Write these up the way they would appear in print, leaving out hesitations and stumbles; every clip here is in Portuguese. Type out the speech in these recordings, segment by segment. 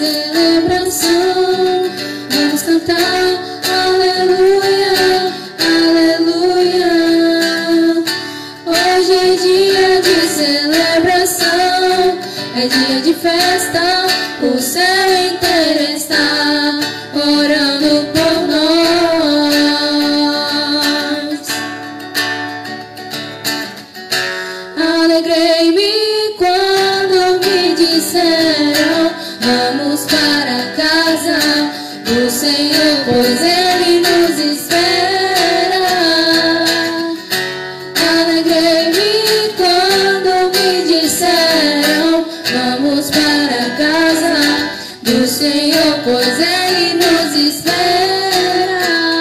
celebração. Vamos cantar aleluia, aleluia. Hoje é dia de celebração, é dia de festa, o céu inteiro está orando por nós. Alegrei-me quando me disseram: vamos para a casa do Senhor, pois Ele nos espera. Alegrei-me quando me disseram: vamos para a casa do Senhor, pois Ele nos espera.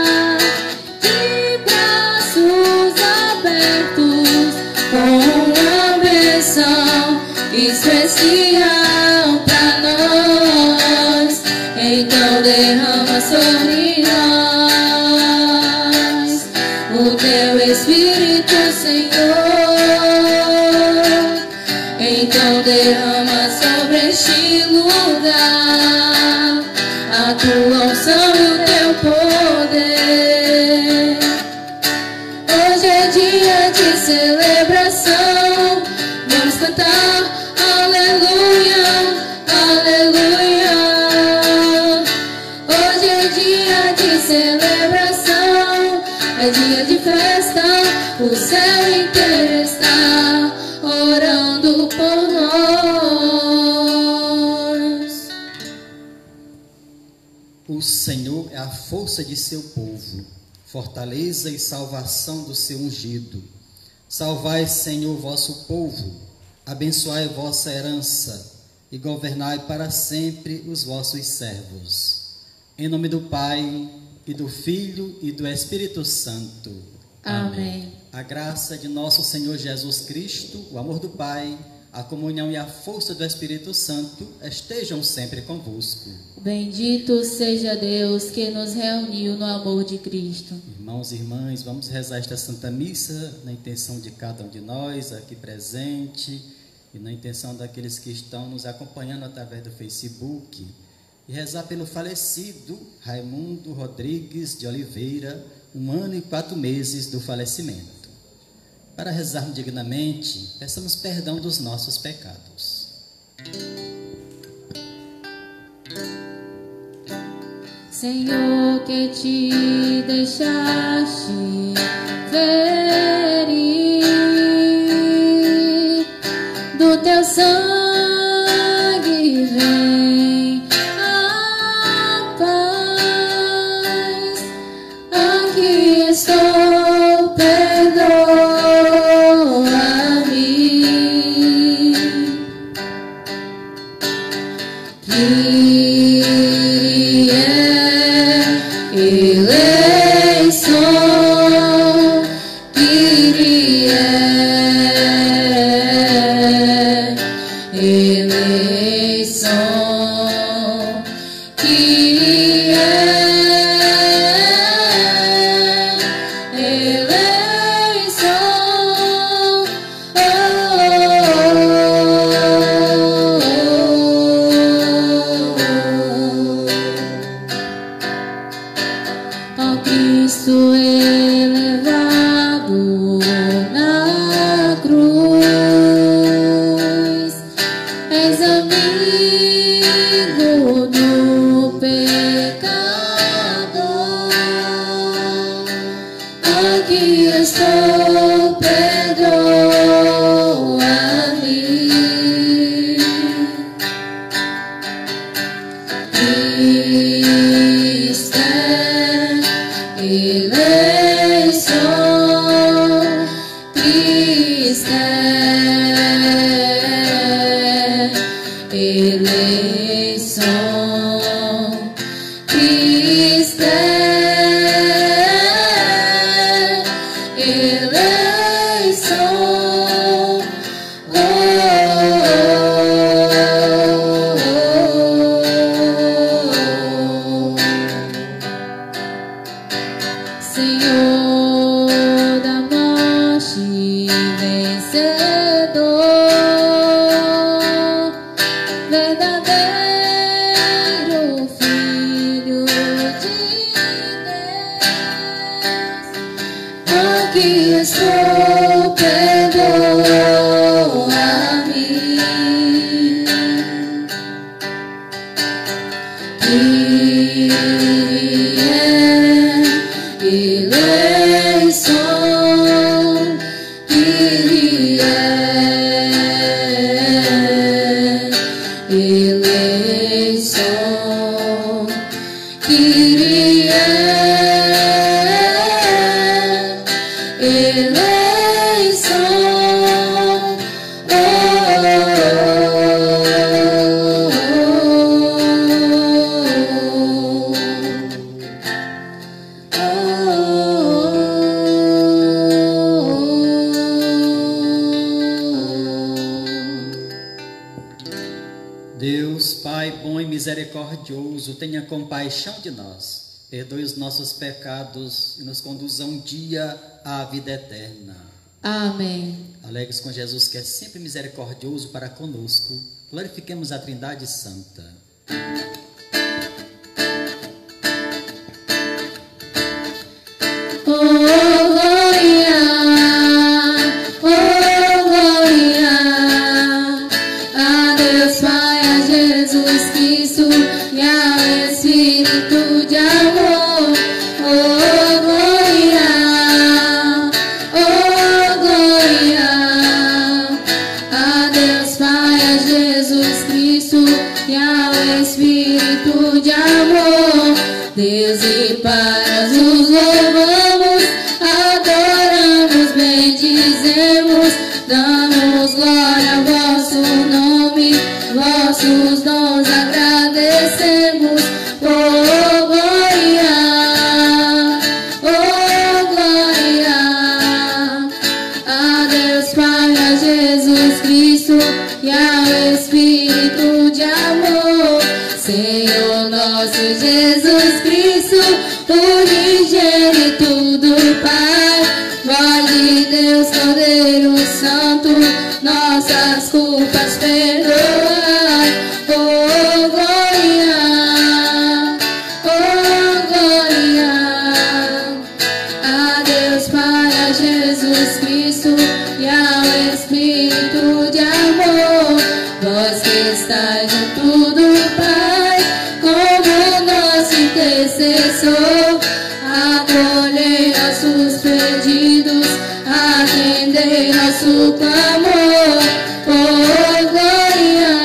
De braços abertos, com uma bênção especial para nós. Então derrama sobre nós o teu Espírito, Senhor. Então derrama sobre este lugar a tua unção e o teu poder. Hoje é dia de celebração, vamos cantar aleluia, aleluia. Hoje é dia de celebração, é dia de festa, o céu inteiro está orando por nós. O Senhor é a força de seu povo, fortaleza e salvação do seu ungido. Salvai, Senhor, vosso povo, abençoai vossa herança e governai para sempre os vossos servos. Em nome do Pai, e do Filho, e do Espírito Santo. Amém. A graça de nosso Senhor Jesus Cristo, o amor do Pai, a comunhão e a força do Espírito Santo estejam sempre convosco. Bendito seja Deus que nos reuniu no amor de Cristo. Irmãos e irmãs, vamos rezar esta Santa Missa na intenção de cada um de nós aqui presente e na intenção daqueles que estão nos acompanhando através do Facebook, e rezar pelo falecido Raimundo Rodrigues de Oliveira, 1 ano e 4 meses do falecimento. Para rezarmos dignamente, peçamos perdão dos nossos pecados. Senhor, que te deixaste ferir, do teu sangue vem a paz. Aqui estou, perdoa-me. Eleição, Kyrie, eleição, Kyrie, eleição, ó Cristo elevado na cruz, és amigo do pecador. Aqui estou, perdoa-me. Cristo é eleição, Cristo é eleição, Cristo é eleição. Senhor da morte vencedor, verdadeiro eleição, Kyrie, eleição, Deus, Pai bom e misericordioso, tenha compaixão de nós, perdoe os nossos pecados e nos conduza um dia à vida eterna. Amém. Alegres com Jesus, que é sempre misericordioso para conosco, glorifiquemos a Trindade Santa. Deus e paz, os louvamos, adoramos, bendizemos, damos glória ao vosso nome, vossos dons agradecemos. Oh glória, a Deus Pai, a Jesus Cristo e ao Espírito de amor. Senhor nosso Jesus Cristo, unigênito do Pai, voz de Deus, Cordeiro Santo, nossas culpas perdoai. Oh glória, a Deus Pai, a Jesus Cristo e ao Espírito de amor. Vós que estáis junto do Pai, como nosso intercessor, acolhei nossos pedidos, atendei nosso clamor. Oh glória,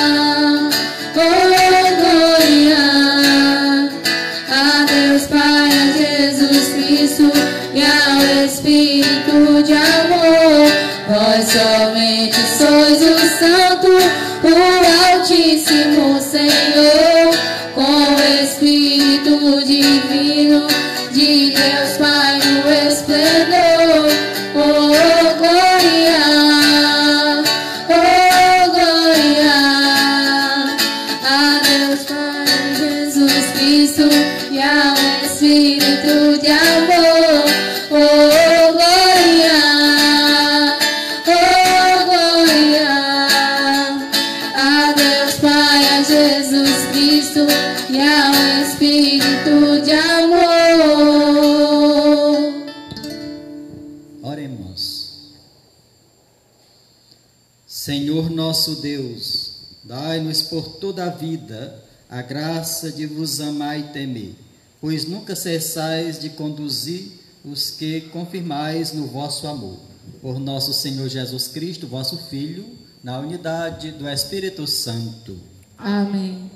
a Deus Pai, a Jesus Cristo e ao Espírito de amor. Vós somente sois o Santo, o Altíssimo Senhor, com o Espírito Divino de Deus Pai no esplendor. Oh glória, a Deus Pai, Jesus Cristo e ao Espírito de amor. Oh glória, a Deus Pai, a Jesus Cristo e ao Espírito de amor. Oremos. Senhor nosso Deus, dai-nos por toda a vida a graça de vos amar e temer, pois nunca cessais de conduzir os que confirmais no vosso amor. Por nosso Senhor Jesus Cristo, vosso Filho, na unidade do Espírito Santo. Amém.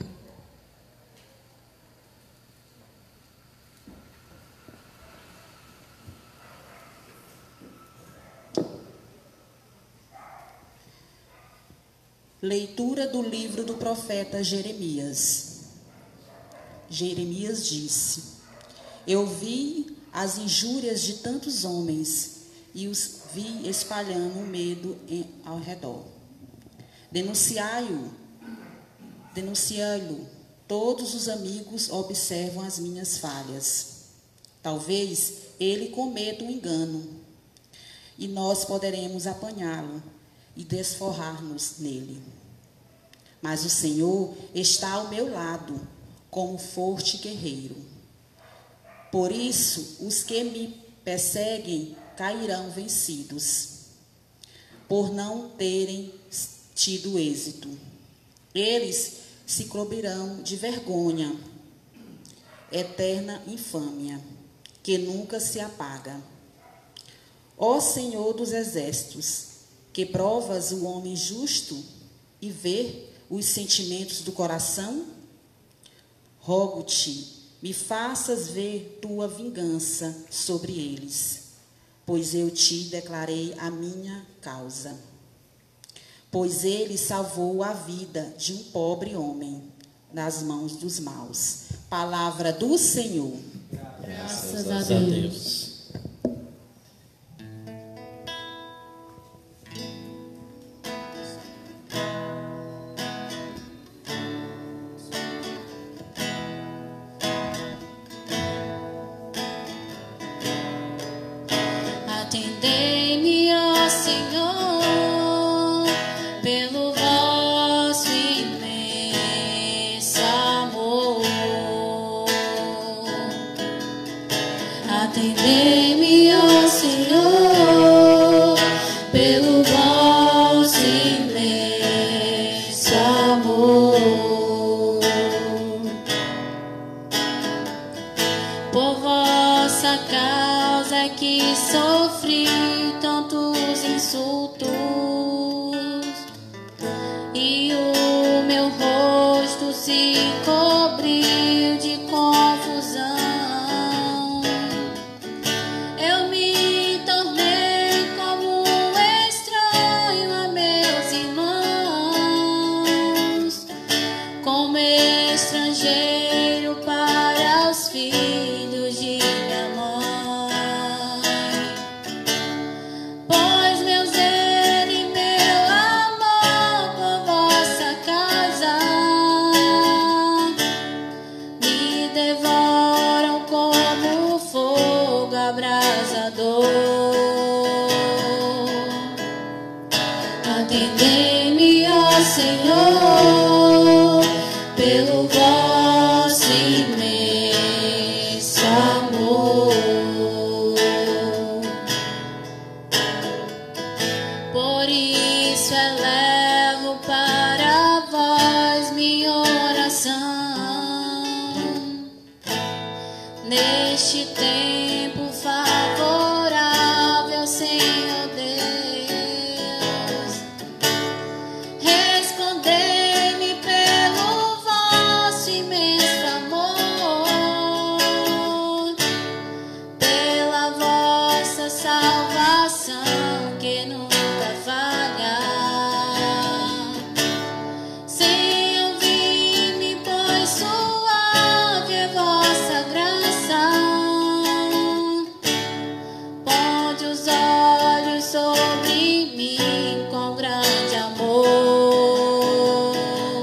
Leitura do livro do profeta Jeremias. Jeremias disse: Eu vi as injúrias de tantos homens e os vi espalhando o medo ao redor. Denunciai-o, todos os amigos observam as minhas falhas. Talvez ele cometa um engano, e nós poderemos apanhá-lo e desforrar-nos nele. Mas o Senhor está ao meu lado, como forte guerreiro. Por isso, os que me perseguem cairão vencidos, por não terem tido êxito. Eles se cobrirão de vergonha, eterna infâmia, que nunca se apaga. Ó Senhor dos exércitos, que provas o homem justo e vê os sentimentos do coração? Rogo-te, me faças ver tua vingança sobre eles, pois eu te declarei a minha causa. Pois ele salvou a vida de um pobre homem das mãos dos maus. Palavra do Senhor. Graças a Deus. Atendei-me, ó Senhor, pelo vosso imenso amor. Atendei-me, ó Senhor, pelo vosso imenso amor. Por vossa causa é que sofri tantos insultos, e o meu rosto se cobriu de confusão. Eu me tornei como um estranho a meus irmãos, como estrangeiro para os filhos de minha mãe. Pois meu zelo e meu amor por vossa causa me devoram como fogo abrasador. Atendei-me, ó Senhor, pelo vosso imenso amor. Por isso elevo para vós minha oração neste tempo favorável, Senhor Deus. Respondei-me pelo vosso imenso amor, pela vossa salvação que nunca falha. Sem ouvir-me, pois suave é vossa graça. Ponde os olhos sobre mim com grande amor,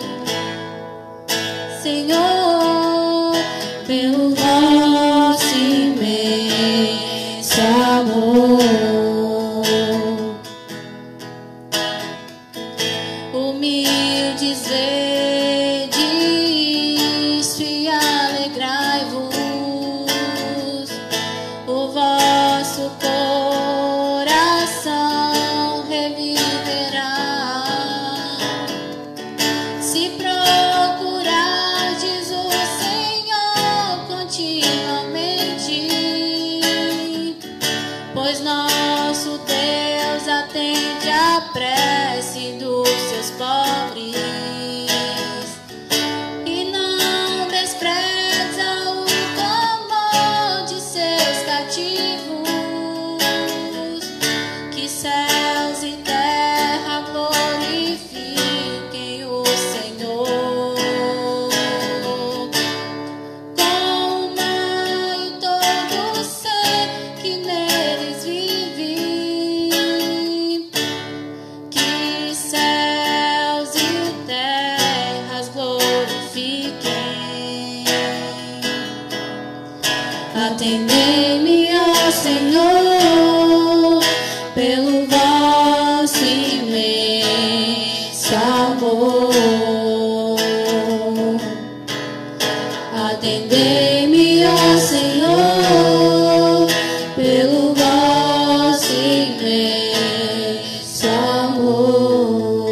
Senhor, pelo vosso imenso amor. Humildes vede isto e alegrai-vos, o vosso coração reviverá. Se procurardes o Senhor continuamente, pois nosso Deus atende a prece dos seus pobres e não despreza o clamor de seus cativos. Que céus e terra glorifiquem o Senhor, com o mar e todo ser que neles vive. Que céus e terras glorifiquem. Atendei-me, ó Senhor, pelo vosso imenso amor. Atendei-me, ó Senhor, pelo vosso imenso amor.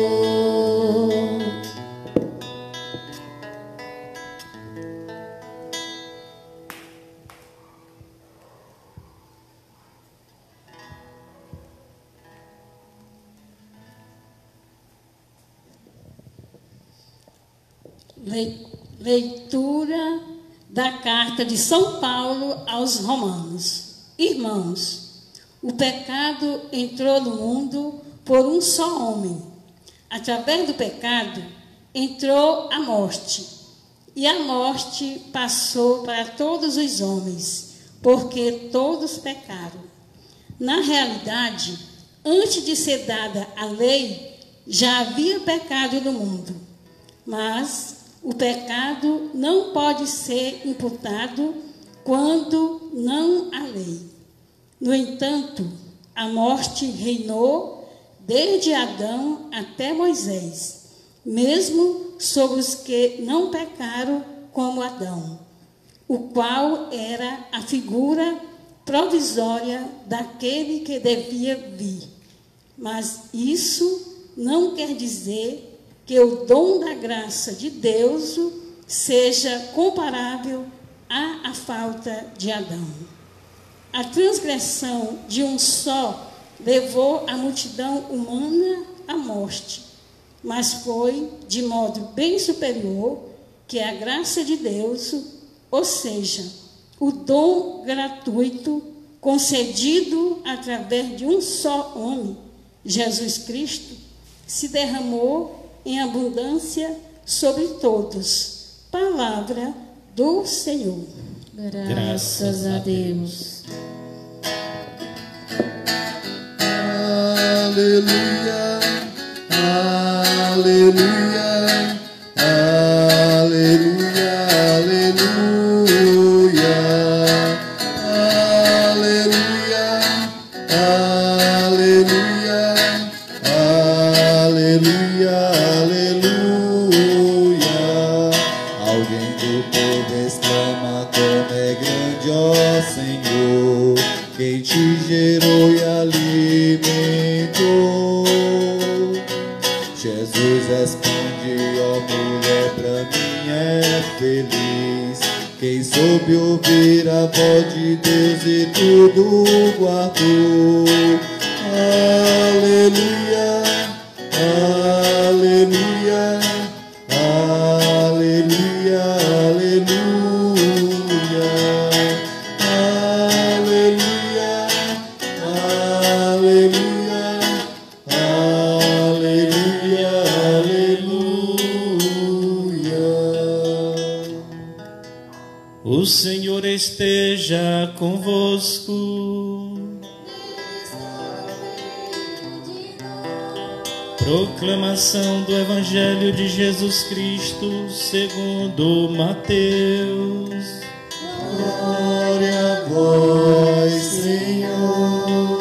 Leitura da carta de São Paulo aos Romanos. Irmãos, o pecado entrou no mundo por um só homem. Através do pecado entrou a morte. E a morte passou para todos os homens, porque todos pecaram. Na realidade, antes de ser dada a lei, já havia pecado no mundo. Mas o pecado não pode ser imputado quando não há lei. No entanto, a morte reinou desde Adão até Moisés, mesmo sobre os que não pecaram como Adão, o qual era a figura provisória daquele que devia vir. Mas isso não quer dizer que o dom da graça de Deus seja comparável à falta de Adão. A transgressão de um só levou a multidão humana à morte, mas foi de modo bem superior que a graça de Deus, ou seja, o dom gratuito concedido através de um só homem, Jesus Cristo, se derramou em abundância sobre todos. Palavra do Senhor. Graças a Deus. Aleluia, aleluia, aleluia, aleluia, aleluia, aleluia, aleluia, aleluia. Alguém do povo exclama: como é grande, ó Senhor, quem te gerou e alimentou. Jesus responde: ó mulher, pra mim é feliz quem soube ouvir a voz de Deus e tudo guardou. Aleluia, aleluia, aleluia, aleluia, aleluia, aleluia, aleluia, aleluia. O Senhor esteja convosco. Proclamação do Evangelho de Jesus Cristo segundo Mateus. Glória a vós, Senhor.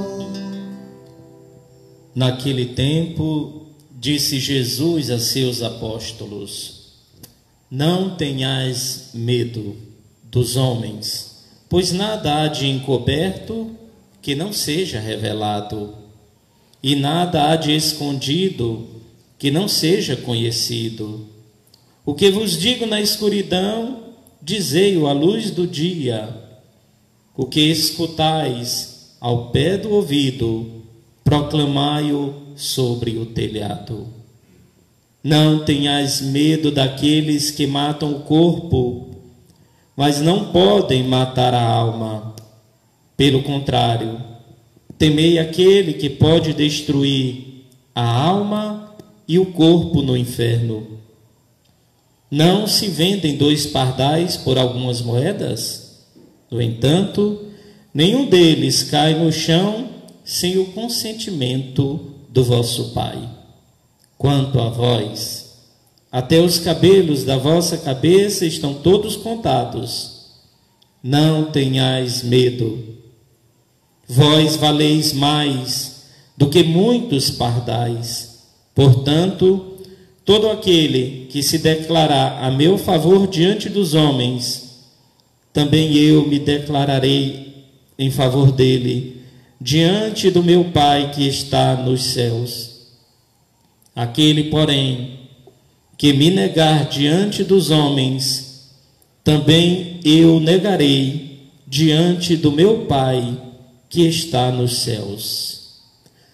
Naquele tempo, disse Jesus a seus apóstolos: não tenhais medo dos homens, pois nada há de encoberto que não seja revelado, e nada há de escondido que não seja conhecido. O que vos digo na escuridão, dizei-o à luz do dia. O que escutais ao pé do ouvido, proclamai-o sobre o telhado. Não tenhais medo daqueles que matam o corpo, mas não podem matar a alma. Pelo contrário, temei aquele que pode destruir a alma e o corpo no inferno. Não se vendem 2 pardais por algumas moedas? No entanto, nenhum deles cai no chão sem o consentimento do vosso Pai. Quanto a vós, até os cabelos da vossa cabeça estão todos contados. Não tenhais medo. Vós valeis mais do que muitos pardais. Portanto, todo aquele que se declarar a meu favor diante dos homens, também eu me declararei em favor dele diante do meu Pai que está nos céus. Aquele, porém, que me negar diante dos homens, também eu negarei diante do meu Pai que está nos céus.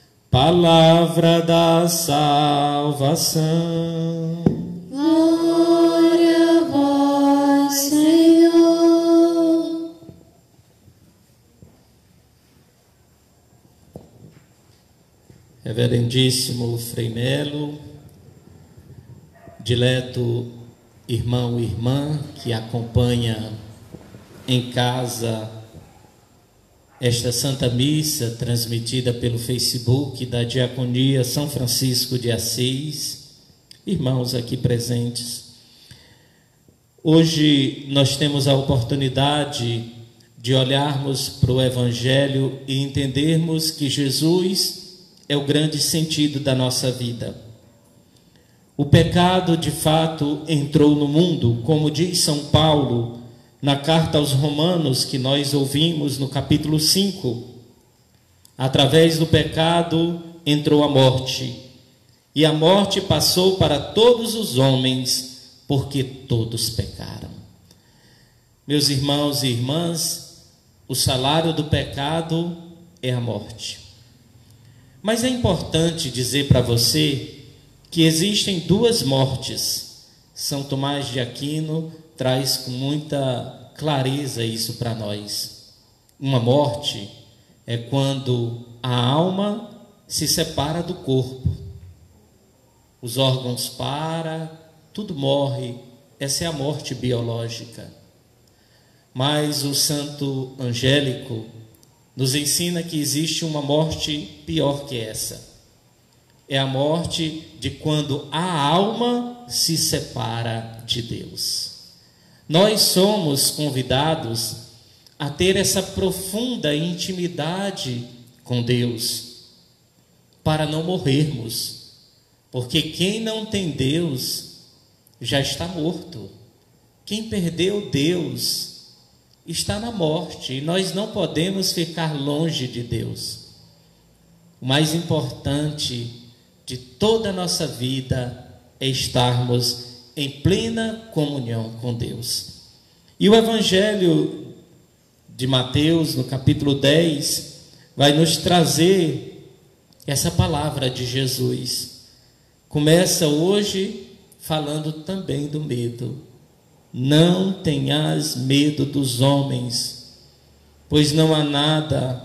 Palavra da salvação. Glória Reverendíssimo Frei Melo, dileto irmão e irmã que acompanha em casa esta Santa Missa transmitida pelo Facebook da Diaconia São Francisco de Assis, irmãos aqui presentes. Hoje nós temos a oportunidade de olharmos para o Evangelho e entendermos que Jesus é o grande sentido da nossa vida. O pecado, de fato, entrou no mundo, como diz São Paulo na carta aos Romanos, que nós ouvimos no capítulo 5. Através do pecado entrou a morte, e a morte passou para todos os homens, porque todos pecaram. Meus irmãos e irmãs, o salário do pecado é a morte. Mas é importante dizer para você que existem duas mortes. São Tomás de Aquino traz com muita clareza isso para nós. Uma morte é quando a alma se separa do corpo. Os órgãos param, tudo morre. Essa é a morte biológica. Mas o Santo Angélico nos ensina que existe uma morte pior que essa. É a morte de quando a alma se separa de Deus. Nós somos convidados a ter essa profunda intimidade com Deus, para não morrermos, porque quem não tem Deus já está morto. Quem perdeu Deus está na morte, e nós não podemos ficar longe de Deus. O mais importante de toda a nossa vida é estarmos em plena comunhão com Deus. E o Evangelho de Mateus, no capítulo 10, vai nos trazer essa palavra de Jesus. Começa hoje falando também do medo. Não tenhas medo dos homens, pois nada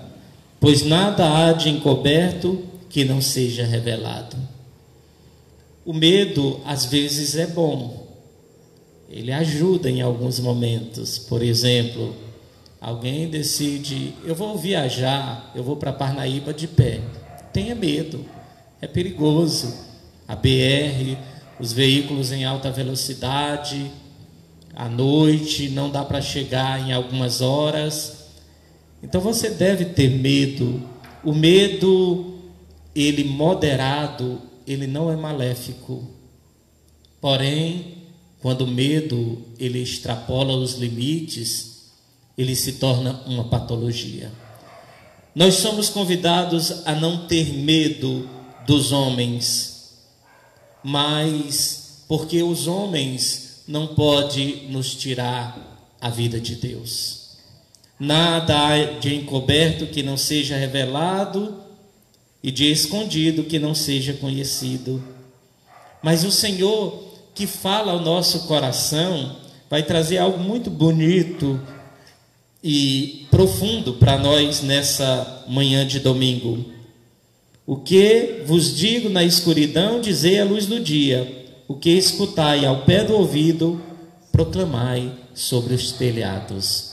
há de encoberto que não seja revelado. O medo às vezes é bom, ele ajuda em alguns momentos. Por exemplo, alguém decide, eu vou viajar, eu vou para Parnaíba de pé. Tenha medo, é perigoso. A BR, os veículos em alta velocidade, à noite, não dá para chegar em algumas horas. Então você deve ter medo. O medo, ele moderado, ele não é maléfico. Porém, quando o medo ele extrapola os limites, ele se torna uma patologia. Nós somos convidados a não ter medo dos homens, mas porque os homens não podem nos tirar a vida de Deus. Nada há de encoberto que não seja revelado, e de escondido que não seja conhecido. Mas o Senhor, que fala ao nosso coração, vai trazer algo muito bonito e profundo para nós nessa manhã de domingo. O que vos digo na escuridão, dizei à luz do dia. O que escutai ao pé do ouvido, proclamai sobre os telhados.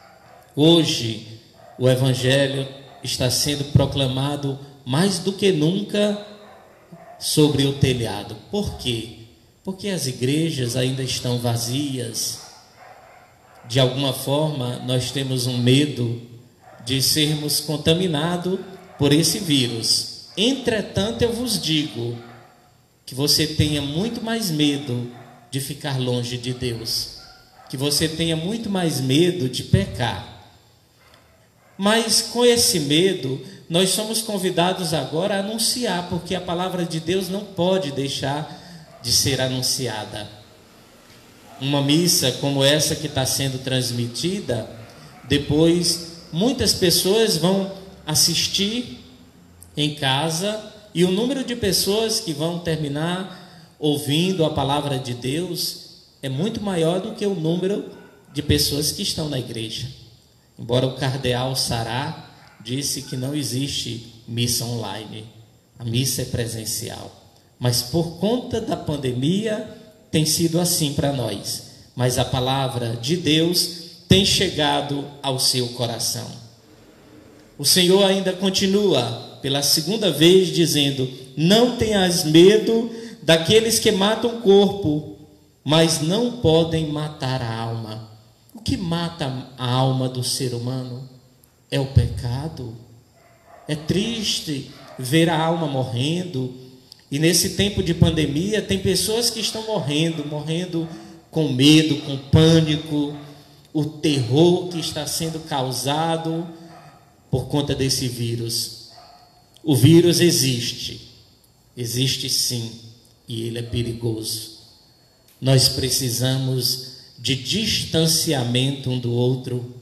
Hoje, o Evangelho está sendo proclamado mais do que nunca sobre o telhado. Por quê? Porque as igrejas ainda estão vazias. De alguma forma, nós temos um medo de sermos contaminados por esse vírus. Entretanto, eu vos digo que você tenha muito mais medo de ficar longe de Deus, que você tenha muito mais medo de pecar. Mas com esse medo, nós somos convidados agora a anunciar, porque a palavra de Deus não pode deixar de ser anunciada. Uma missa como essa que está sendo transmitida, depois muitas pessoas vão assistir em casa, e o número de pessoas que vão terminar ouvindo a palavra de Deus é muito maior do que o número de pessoas que estão na igreja. Embora o cardeal Sará disse que não existe missa online, A missa é presencial. Mas por conta da pandemia tem sido assim para nós. Mas a palavra de Deus tem chegado ao seu coração. O Senhor ainda continua pela segunda vez dizendo: não tenhas medo daqueles que matam o corpo, mas não podem matar a alma. O que mata a alma do ser humano é o pecado. É triste ver a alma morrendo. E nesse tempo de pandemia tem pessoas que estão morrendo com medo, com pânico, o terror que está sendo causado por conta desse vírus. O vírus existe sim, e ele é perigoso. Nós precisamos de distanciamento um do outro,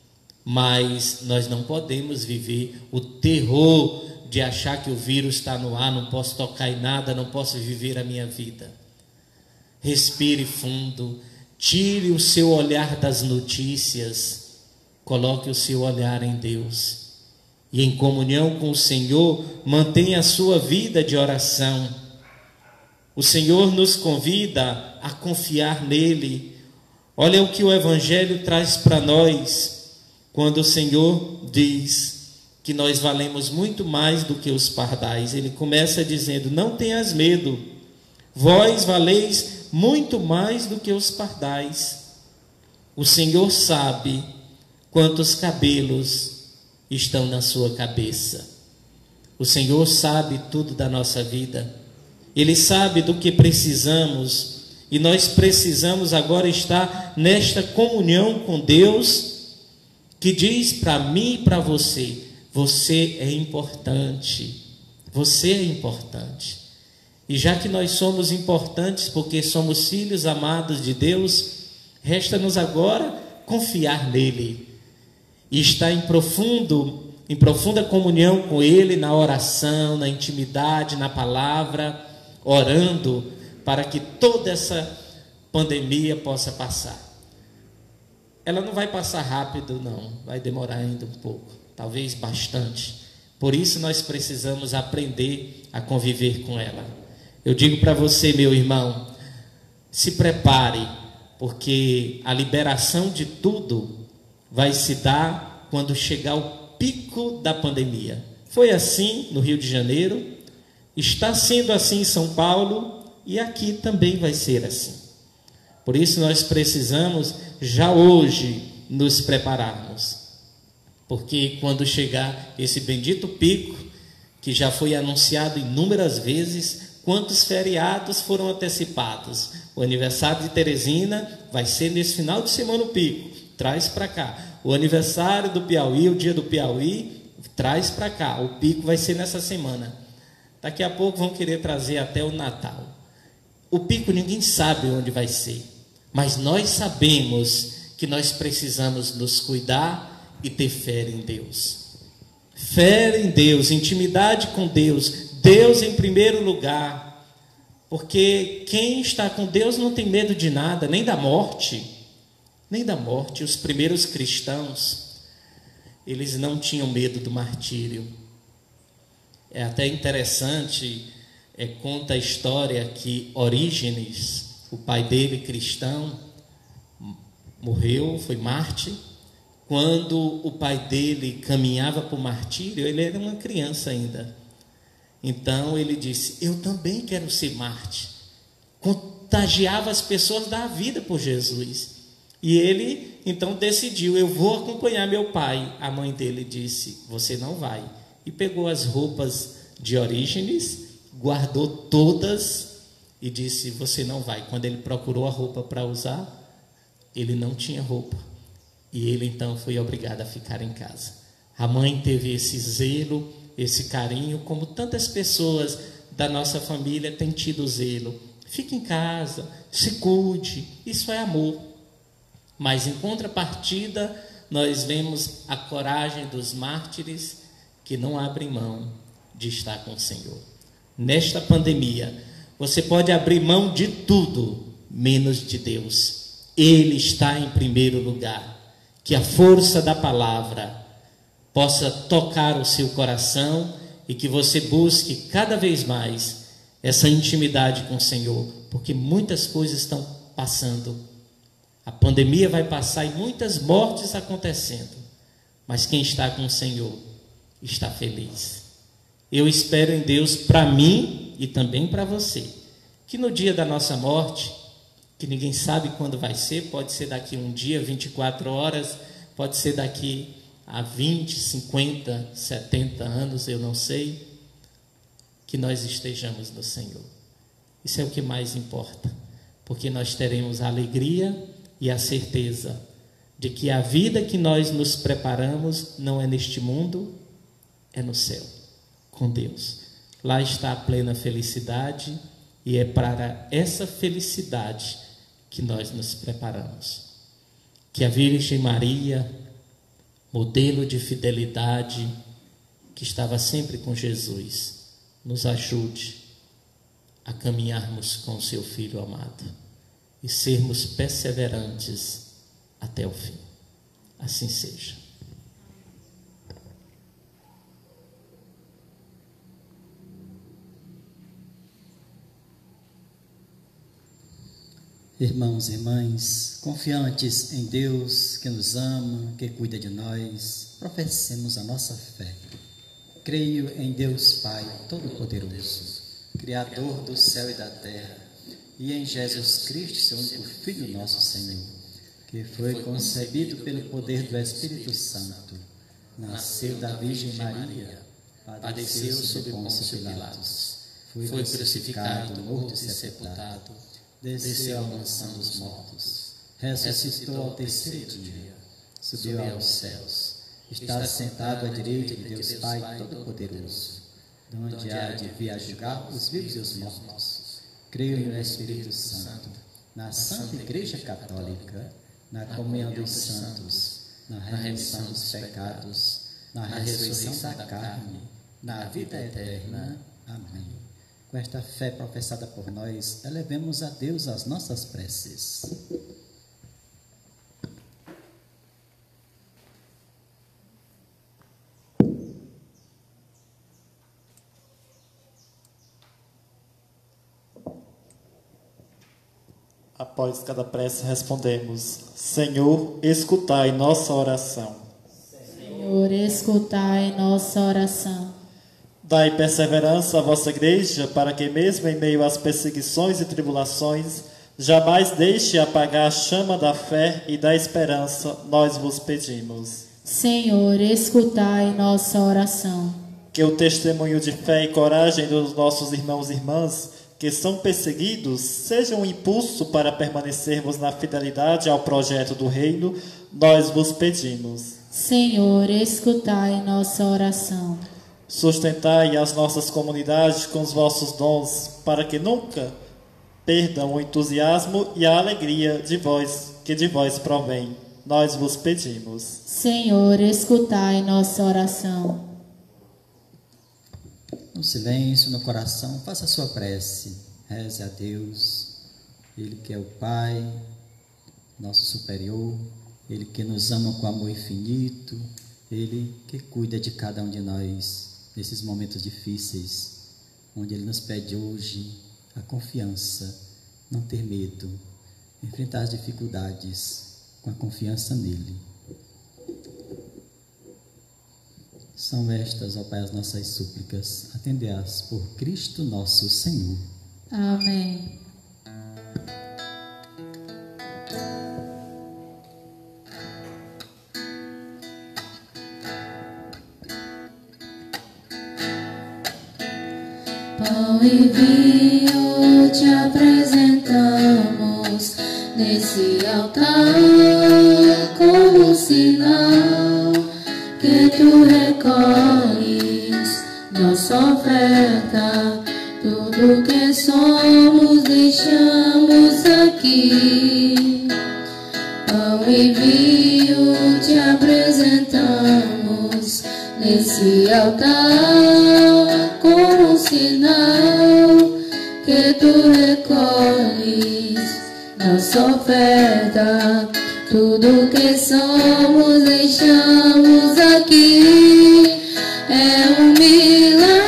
mas nós não podemos viver o terror de achar que o vírus está no ar, não posso tocar em nada, não posso viver a minha vida. Respire fundo, tire o seu olhar das notícias, coloque o seu olhar em Deus. E em comunhão com o Senhor, mantenha a sua vida de oração. O Senhor nos convida a confiar nele. Olha o que o Evangelho traz para nós, quando o Senhor diz que nós valemos muito mais do que os pardais. Ele começa dizendo: não tenhas medo, vós valeis muito mais do que os pardais. O Senhor sabe quantos cabelos estão na sua cabeça. O Senhor sabe tudo da nossa vida. Ele sabe do que precisamos, e nós precisamos agora estar nesta comunhão com Deus, que diz para mim e para você: você é importante, você é importante. E já que nós somos importantes porque somos filhos amados de Deus, resta-nos agora confiar nele e estar em profunda comunhão com ele, na oração, na intimidade, na palavra, orando para que toda essa pandemia possa passar. Ela não vai passar rápido, não, vai demorar ainda um pouco, talvez bastante. Por isso nós precisamos aprender a conviver com ela. Eu digo para você, meu irmão, se prepare, porque a liberação de tudo vai se dar quando chegar o pico da pandemia. Foi assim no Rio de Janeiro, está sendo assim em São Paulo, e aqui também vai ser assim. Por isso nós precisamos já hoje nos prepararmos, porque quando chegar esse bendito pico, que já foi anunciado inúmeras vezes, quantos feriados foram antecipados? O aniversário de Teresina vai ser nesse final de semana o pico, traz para cá. O aniversário do Piauí, o dia do Piauí, traz para cá. O pico vai ser nessa semana. Daqui a pouco vão querer trazer até o Natal. O pico ninguém sabe onde vai ser, mas nós sabemos que nós precisamos nos cuidar e ter fé em Deus. Fé em Deus, intimidade com Deus, Deus em primeiro lugar, porque quem está com Deus não tem medo de nada, nem da morte. Nem da morte. Os primeiros cristãos, eles não tinham medo do martírio. É até interessante, conta a história que Orígenes, o pai dele cristão, morreu, foi mártir. Quando o pai dele caminhava para o martírio, ele era uma criança ainda. Então ele disse: eu também quero ser mártir. Contagiava as pessoas da vida por Jesus. E ele então decidiu: eu vou acompanhar meu pai. A mãe dele disse: você não vai. E pegou as roupas de Orígenes, guardou todas e disse: você não vai. Quando ele procurou a roupa para usar, ele não tinha roupa. E ele então foi obrigado a ficar em casa. A mãe teve esse zelo, esse carinho, como tantas pessoas da nossa família têm tido zelo. Fique em casa, se cuide, isso é amor. Mas em contrapartida, nós vemos a coragem dos mártires que não abrem mão de estar com o Senhor. Nesta pandemia, você pode abrir mão de tudo, menos de Deus. Ele está em primeiro lugar. Que a força da palavra possa tocar o seu coração e que você busque cada vez mais essa intimidade com o Senhor, porque muitas coisas estão passando. A pandemia vai passar e muitas mortes acontecendo, mas quem está com o Senhor está feliz. Eu espero em Deus para mim e também para você, que no dia da nossa morte, que ninguém sabe quando vai ser, pode ser daqui um dia, 24 horas, pode ser daqui a 20, 50, 70 anos, eu não sei, que nós estejamos no Senhor. Isso é o que mais importa, porque nós teremos a alegria e a certeza de que a vida que nós nos preparamos não é neste mundo, é no céu, com Deus. Lá está a plena felicidade e é para essa felicidade que nós nos preparamos. Que a Virgem Maria, modelo de fidelidade, que estava sempre com Jesus, nos ajude a caminharmos com o seu Filho amado e sermos perseverantes até o fim. Assim seja. Irmãos e irmãs, confiantes em Deus que nos ama, que cuida de nós, professemos a nossa fé. Creio em Deus Pai Todo-Poderoso, Criador do céu e da terra, e em Jesus Cristo, seu único Filho, nosso Senhor, que foi concebido pelo poder do Espírito Santo, nasceu da Virgem Maria, padeceu sob Pôncio Pilatos, foi crucificado, morto e sepultado, desceu à mansão dos mortos, ressuscitou ao terceiro dia, subiu aos céus, está sentado à direita de Deus Pai Todo-Poderoso, de onde há de vir a julgar os vivos e os mortos. Creio no Espírito Santo, na Santa Igreja Católica, na comunhão dos santos, na remissão dos pecados, na ressurreição da carne, na vida eterna. Amém. Com esta fé professada por nós, elevemos a Deus as nossas preces. Após cada prece respondemos: Senhor, escutai nossa oração. Senhor, escutai nossa oração. Dai perseverança à vossa igreja, para que mesmo em meio às perseguições e tribulações, jamais deixe apagar a chama da fé e da esperança, nós vos pedimos. Senhor, escutai nossa oração. Que o testemunho de fé e coragem dos nossos irmãos e irmãs que são perseguidos seja um impulso para permanecermos na fidelidade ao projeto do reino, nós vos pedimos. Senhor, escutai nossa oração. Sustentai as nossas comunidades com os vossos dons, para que nunca perdam o entusiasmo e a alegria que de vós provém. Nós vos pedimos. Senhor, escutai nossa oração. No silêncio, no coração, faça a sua prece. Reze a Deus, Ele que é o Pai, nosso superior, Ele que nos ama com amor infinito, Ele que cuida de cada um de nós nesses momentos difíceis, onde Ele nos pede hoje a confiança, não ter medo, enfrentar as dificuldades com a confiança nele. São estas, ó Pai, as nossas súplicas, atendei-as por Cristo nosso Senhor. Amém. Pão e vinho te apresentamos nesse altar como sinal que tu recolhes nossa oferta. Tudo que somos deixamos aqui. Pão e vinho te apresentamos nesse altar como sinal que tu recolhes nossa oferta. Tudo que somos deixamos aqui. É um milagre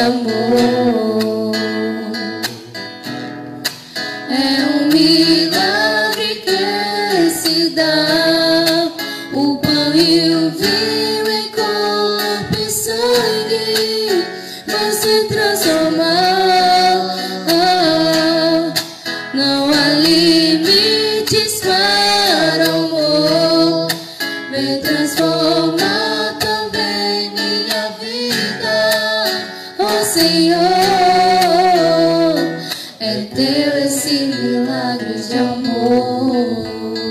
amor. É um milagre que se dá, o pão e o vinho em corpo e sangue vai se transformar. Não há limites para o amor, vem transformar também minha vida, ó Senhor. É teu esse milagre de amor.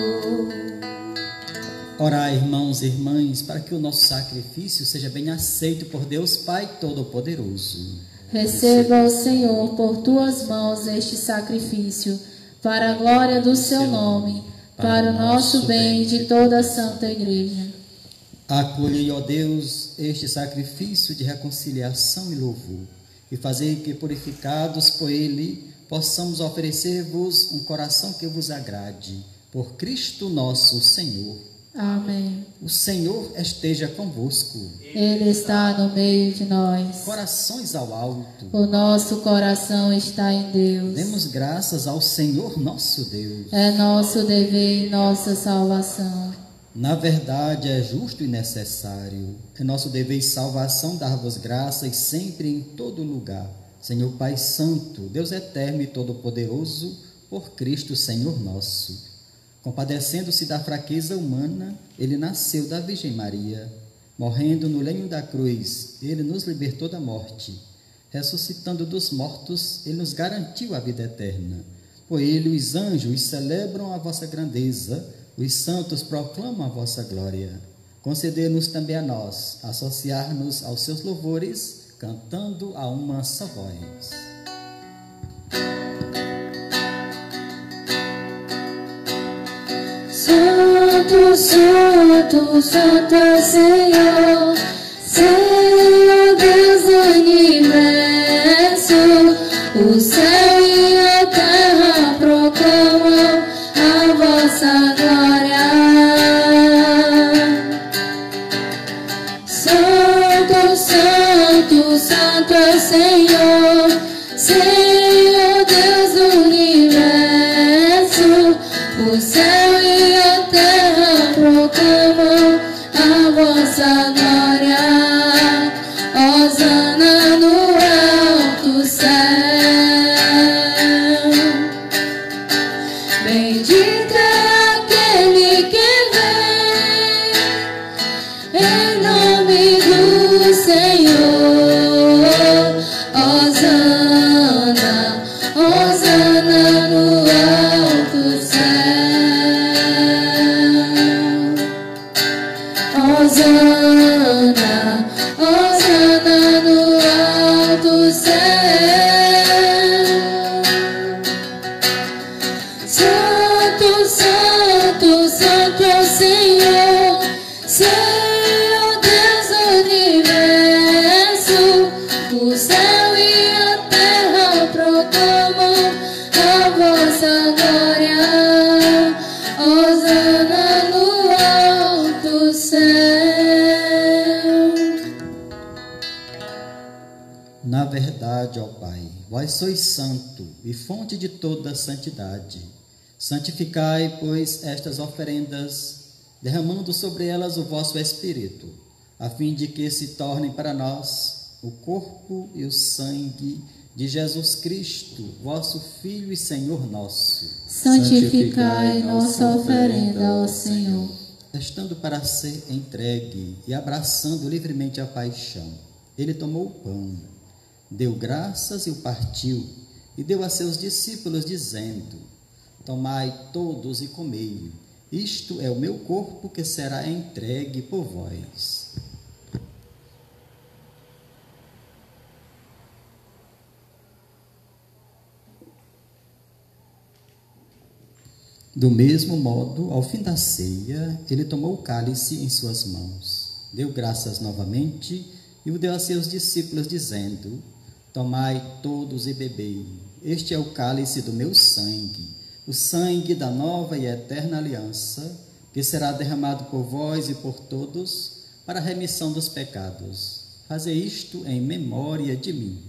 Orai, irmãos e irmãs, para que o nosso sacrifício seja bem aceito por Deus Pai Todo-Poderoso. Receba, ó Senhor, por tuas mãos este sacrifício, para a glória do seu nome, para o nosso bem e de toda a Santa Igreja. Acolhei, ó Deus, este sacrifício de reconciliação e louvor, e fazei que, purificados por ele, possamos oferecer-vos um coração que vos agrade, por Cristo nosso Senhor. Amém. O Senhor esteja convosco. Ele está no meio de nós. Corações ao alto. O nosso coração está em Deus. Demos graças ao Senhor nosso Deus. É nosso dever e nossa salvação. Na verdade, é justo e necessário. É nosso dever e salvação dar-vos graças sempre e em todo lugar. Senhor Pai Santo, Deus eterno e todo-poderoso, por Cristo Senhor nosso. Compadecendo-se da fraqueza humana, ele nasceu da Virgem Maria. Morrendo no lenho da cruz, ele nos libertou da morte. Ressuscitando dos mortos, ele nos garantiu a vida eterna. Por ele os anjos celebram a vossa grandeza, os santos proclamam a vossa glória. Concedei-nos também a nós, associar-nos aos seus louvores, cantando a uma só voz. Santo, Santo, Santo é o Senhor, Senhor Deus do universo. O céu e a terra proclamam a vossa glória. Santo, Santo, Santo é o Senhor, Senhor Deus do universo. O céu e a terra proclamam a vossa glória. Hosana no alto céu. Bendito é aquele que vem em nome do Senhor. Hosana, Hosana no alto céu. Hosana, Hosana no alto céu. Santo, Santo, Santo é o Senhor, Senhor Deus do universo. O céu e a terra proclamam a vossa glória. Hosana no alto céu. Na verdade, ó Pai, vós sois santo e fonte de toda santidade. Santificai, pois, estas oferendas, derramando sobre elas o vosso Espírito, a fim de que se tornem para nós o corpo e o sangue de Jesus Cristo, vosso Filho e Senhor nosso. Santificai nossa oferenda ao Senhor. Estando para ser entregue e abraçando livremente a paixão, ele tomou o pão, deu graças e o partiu, e deu a seus discípulos, dizendo: Tomai todos e comei, isto é o meu corpo que será entregue por vós. Do mesmo modo, ao fim da ceia, ele tomou o cálice em suas mãos, deu graças novamente e o deu a seus discípulos, dizendo: Tomai todos e bebei, este é o cálice do meu sangue, o sangue da nova e eterna aliança, que será derramado por vós e por todos para a remissão dos pecados. Fazer isto em memória de mim.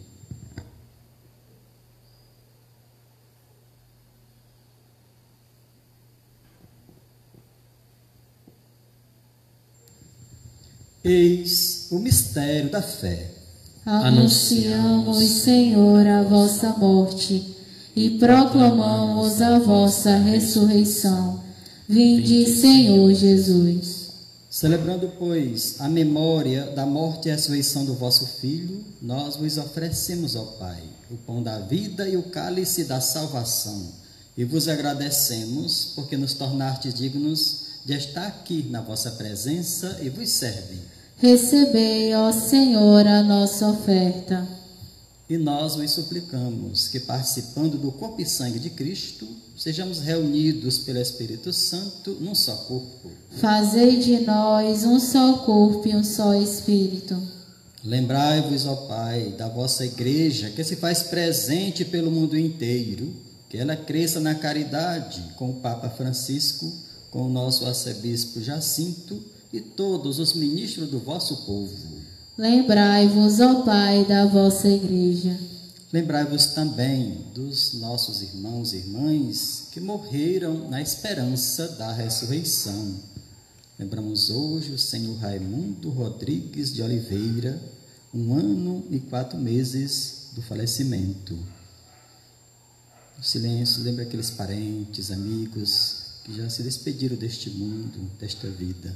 Eis o mistério da fé. Anunciamos, Senhor, a vossa morte e proclamamos a vossa ressurreição. Vinde, Senhor Jesus. Celebrando, pois, a memória da morte e ressurreição do vosso Filho, nós vos oferecemos, ó Pai, o pão da vida e o cálice da salvação, e vos agradecemos porque nos tornastes dignos de estar aqui na vossa presença e vos servir. Recebei, ó Senhor, a nossa oferta. E nós vos suplicamos que, participando do corpo e sangue de Cristo, sejamos reunidos pelo Espírito Santo num só corpo. Fazei de nós um só corpo e um só Espírito. Lembrai-vos, ó Pai, da vossa igreja, que se faz presente pelo mundo inteiro, que ela cresça na caridade com o Papa Francisco, com o nosso arcebispo Jacinto e todos os ministros do vosso povo. Lembrai-vos, ó Pai, da vossa igreja. Lembrai-vos também dos nossos irmãos e irmãs que morreram na esperança da ressurreição. Lembramos hoje o senhor Raimundo Rodrigues de Oliveira, 1 ano e 4 meses do falecimento. No silêncio, lembra aqueles parentes, amigos que já se despediram deste mundo, desta vida.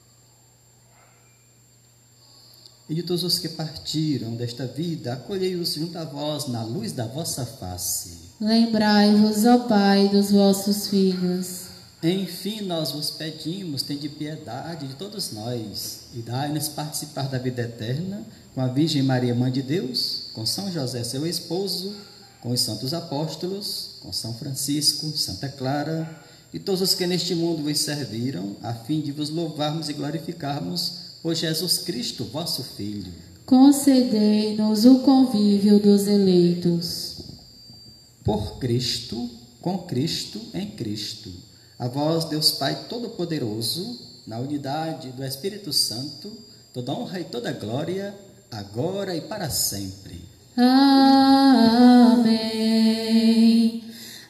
E de todos os que partiram desta vida, acolhei-os junto a vós na luz da vossa face. Lembrai-vos, ó Pai, dos vossos filhos. Enfim, nós vos pedimos, tende piedade de todos nós, e dai-nos participar da vida eterna com a Virgem Maria, Mãe de Deus, com São José, seu esposo, com os santos apóstolos, com São Francisco, Santa Clara, e todos os que neste mundo vos serviram, a fim de vos louvarmos e glorificarmos por Jesus Cristo, vosso Filho. Concedei-nos o convívio dos eleitos. Por Cristo, com Cristo, em Cristo. A vós, Deus Pai Todo-Poderoso, na unidade do Espírito Santo, toda honra e toda glória, agora e para sempre. Amém.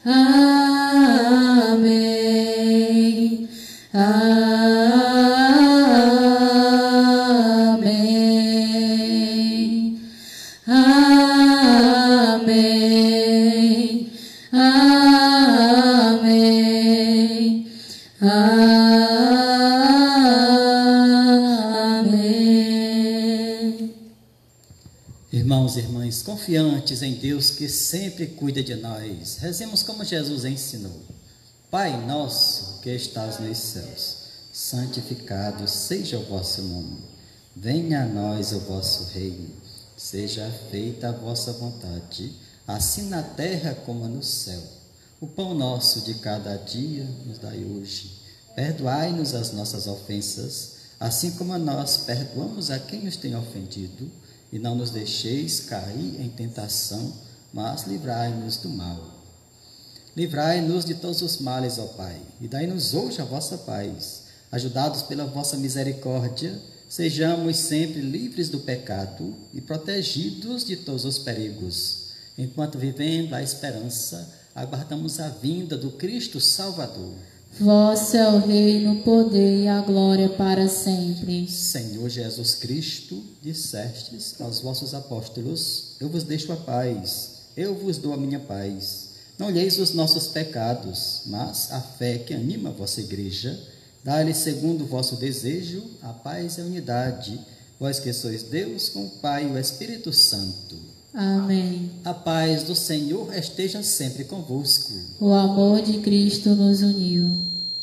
Amém. Amém. Amém. Amém. Amém. Irmãos e irmãs, confiantes em Deus que sempre cuida de nós, rezemos como Jesus ensinou. Pai nosso que estás nos céus, santificado seja o vosso nome. Venha a nós o vosso reino. Seja feita a vossa vontade, assim na terra como no céu. O pão nosso de cada dia nos dai hoje. Perdoai-nos as nossas ofensas, assim como nós perdoamos a quem nos tem ofendido. E não nos deixeis cair em tentação, mas livrai-nos do mal. Livrai-nos de todos os males, ó Pai, e dai-nos hoje a vossa paz. Ajudados pela vossa misericórdia, sejamos sempre livres do pecado e protegidos de todos os perigos. Enquanto vivendo a esperança, aguardamos a vinda do Cristo Salvador. Vosso é o reino, o poder e a glória para sempre. Senhor Jesus Cristo, dissestes aos vossos apóstolos: eu vos deixo a paz, eu vos dou a minha paz. Não olheis os nossos pecados, mas a fé que anima a vossa igreja. Dá-lhe segundo o vosso desejo a paz e a unidade, vós que sois Deus com o Pai e o Espírito Santo. Amém. A paz do Senhor esteja sempre convosco. O amor de Cristo nos uniu.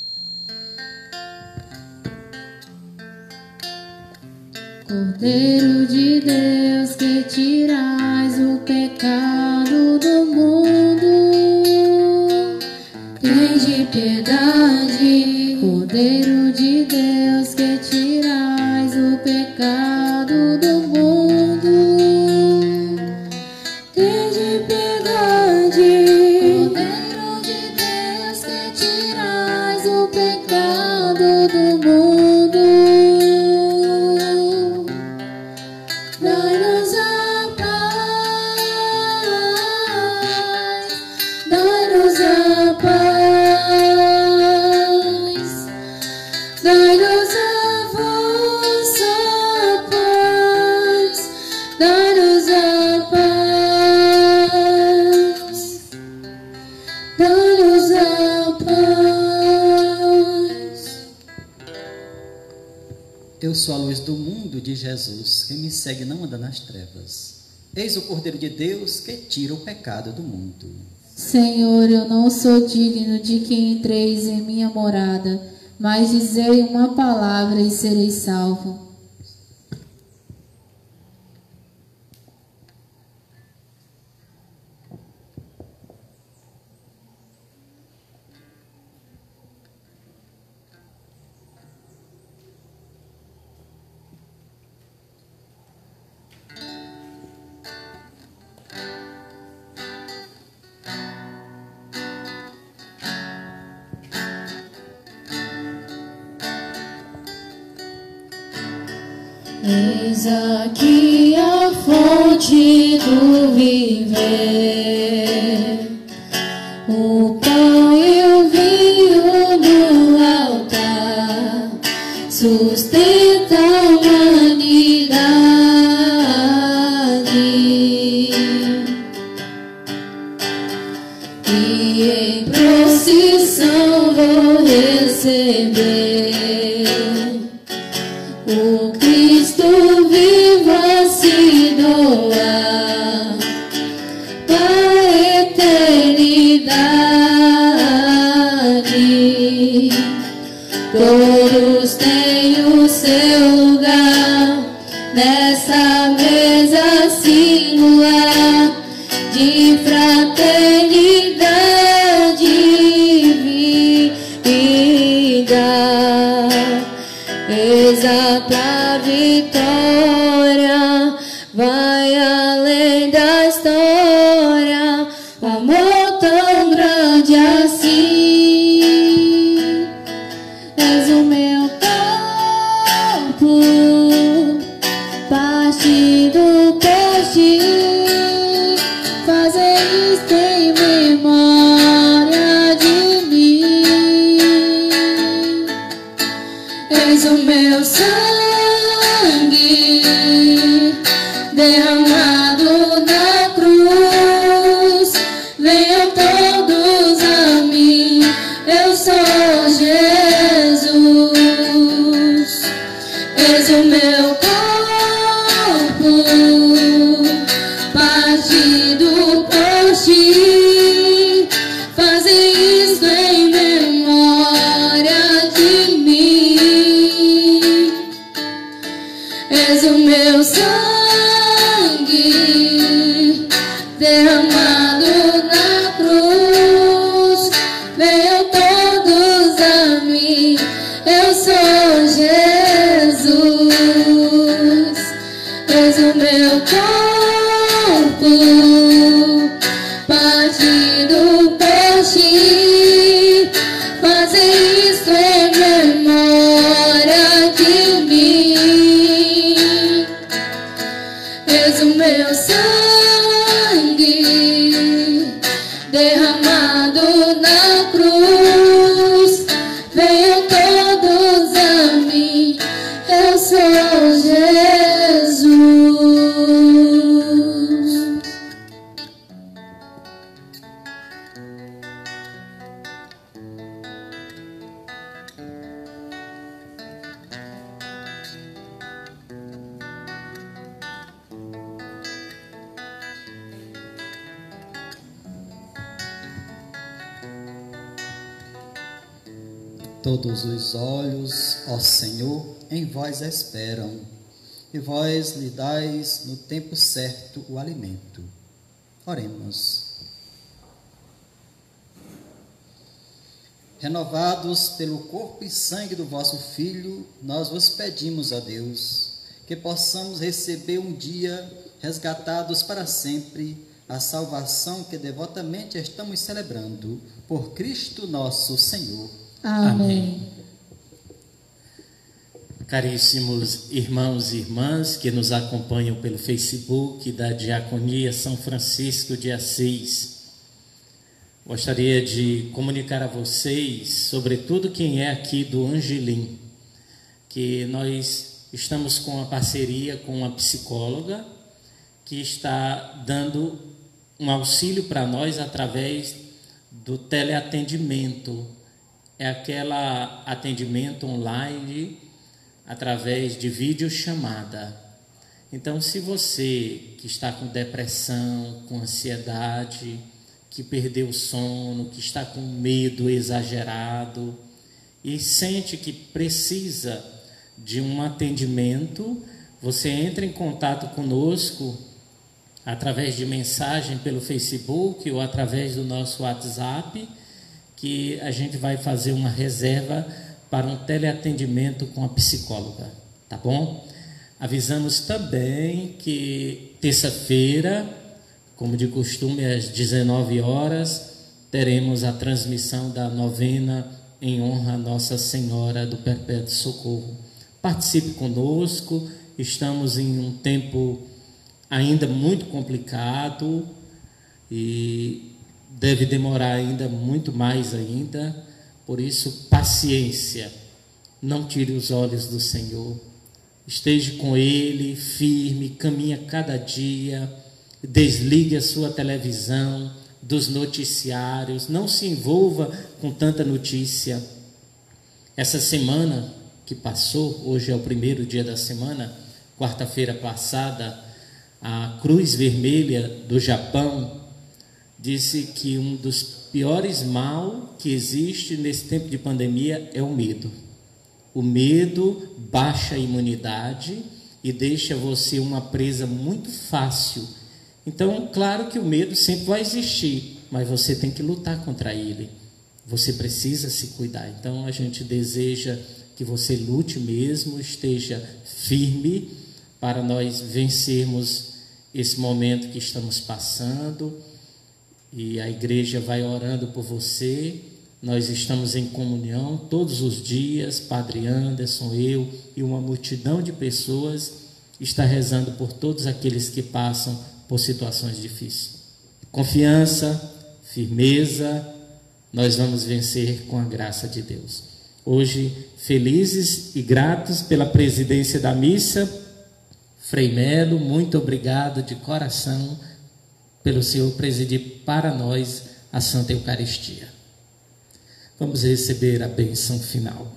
Cordeiro de Deus, que tirais o pecado do mundo, tende piedade. Cordeiro de Deus, que tirais o pecado do mundo, tende piedade. Cordeiro de Deus, que tirais o pecado do mundo, Eu sou a luz do mundo, diz Jesus. Quem me segue não anda nas trevas. Eis o Cordeiro de Deus que tira o pecado do mundo. Senhor, eu não sou digno de que entreis em minha morada, mas dizei uma palavra e serei salvo. Eis aqui a fonte do viver, o pão e o vinho no altar, sustenta a humanidade. E em procissão vou receber o Cristo vivo a se doar para a eternidade. Todos têm o seu lugar nessa mesa singular de fraternidade e vida. Eis a vitória, vai além da história, o amor tão grande assim. És o meu corpo, partido por ti, fazer isto em memória de mim. És o meu sangue derramado na cruz. Venham todos a mim, eu sou Jesus. És o meu corpo, partido por ti, fazer isto em memória de mim. És o meu sangue derramado na cruz. Venham todos a mim, eu sou Jesus. És o meu corpo, partido por ti, fazer isto em memória de mim. És o meu sangue derramado na cruz. Venham todos a mim, eu sou Jesus. Todos os olhos, ó Senhor, em vós esperam, e vós lhe dais no tempo certo o alimento. Oremos. Renovados pelo corpo e sangue do vosso Filho, nós vos pedimos, ó Deus, que possamos receber um dia, resgatados para sempre, a salvação que devotamente estamos celebrando, por Cristo nosso Senhor. Amém. Caríssimos irmãos e irmãs que nos acompanham pelo Facebook da Diaconia São Francisco de Assis, gostaria de comunicar a vocês, sobretudo quem é aqui do Angelim, que nós estamos com uma parceria com uma psicóloga que está dando um auxílio para nós através do teleatendimento. É aquele atendimento online através de videochamada. Então, se você que está com depressão, com ansiedade, que perdeu o sono, que está com medo exagerado e sente que precisa de um atendimento, você entra em contato conosco através de mensagem pelo Facebook ou através do nosso WhatsApp, que a gente vai fazer uma reserva para um teleatendimento com a psicóloga, tá bom? Avisamos também que terça-feira, como de costume, às 19 horas, teremos a transmissão da novena em honra a Nossa Senhora do Perpétuo Socorro. Participe conosco, estamos em um tempo ainda muito complicado e deve demorar ainda muito mais ainda, por isso, paciência, não tire os olhos do Senhor, esteja com Ele, firme, caminha cada dia, desligue a sua televisão, dos noticiários, não se envolva com tanta notícia. Essa semana que passou, hoje é o primeiro dia da semana, quarta-feira passada, a Cruz Vermelha do Japão disse que um dos piores mal que existe nesse tempo de pandemia é o medo. O medo baixa a imunidade e deixa você uma presa muito fácil. Então, claro que o medo sempre vai existir, mas você tem que lutar contra ele. Você precisa se cuidar. Então, a gente deseja que você lute mesmo, esteja firme para nós vencermos esse momento que estamos passando. E a igreja vai orando por você. Nós estamos em comunhão todos os dias, Padre Anderson, eu e uma multidão de pessoas está rezando por todos aqueles que passam por situações difíceis. Confiança, firmeza, nós vamos vencer com a graça de Deus. Hoje, felizes e gratos pela presidência da missa, Frei Melo, muito obrigado de coração pelo Senhor presidir para nós a Santa Eucaristia. Vamos receber a bênção final.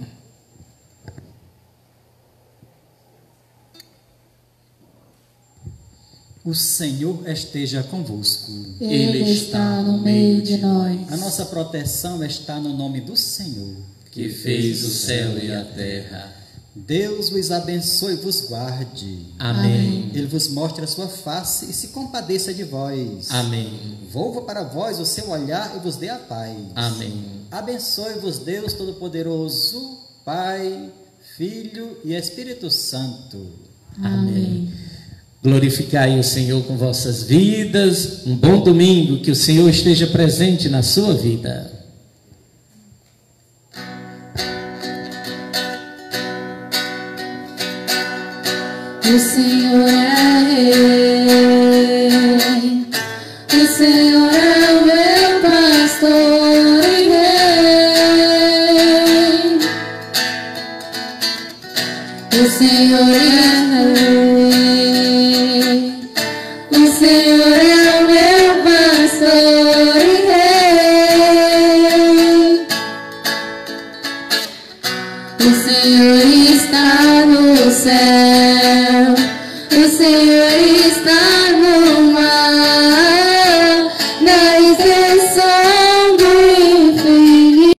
O Senhor esteja convosco. Ele está no meio de nós. A nossa proteção está no nome do Senhor, que fez o céu e a terra. Deus vos abençoe e vos guarde. Amém. Ele vos mostre a sua face e se compadeça de vós. Amém. Volva para vós o seu olhar e vos dê a paz. Amém. Abençoe-vos Deus Todo-Poderoso, Pai, Filho e Espírito Santo. Amém. Glorificai o Senhor com vossas vidas. Um bom domingo, que o Senhor esteja presente na sua vida. O Senhor é Rei, o Senhor é o meu pastor e Rei. O Senhor é Rei, o Senhor é o meu pastor e Rei. O Senhor está no céu, o Senhor está